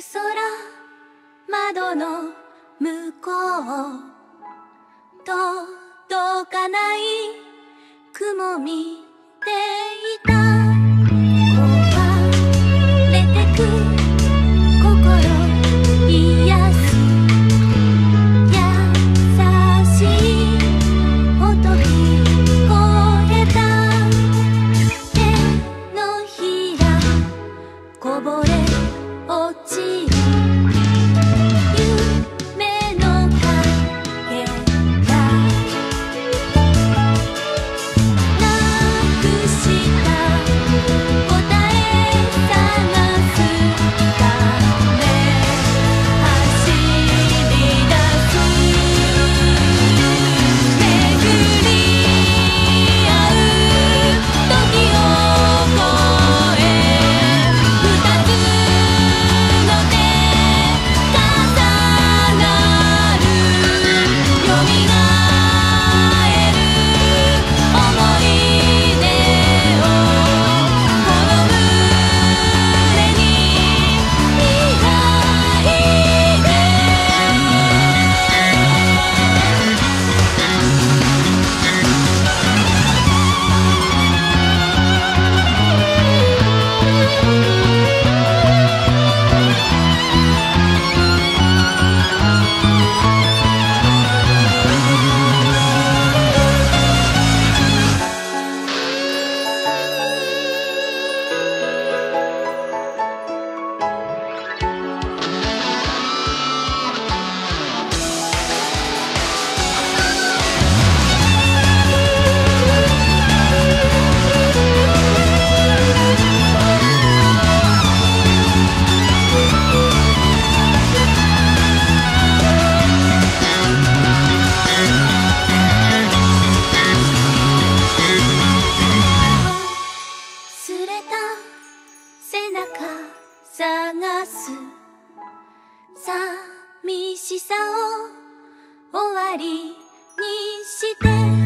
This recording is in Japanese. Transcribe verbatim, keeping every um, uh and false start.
空、窓の向こう、届かない雲見ていた。壊れてく心癒す優しい音聞こえた。手のひらこぼれ落ちる夢の影がなくした答え探すため走り出す。巡り合う時を越え二つの手重なる。よみがえる思い出をこの胸に抱いて。忘れた背中探す。寂しさを終わりにして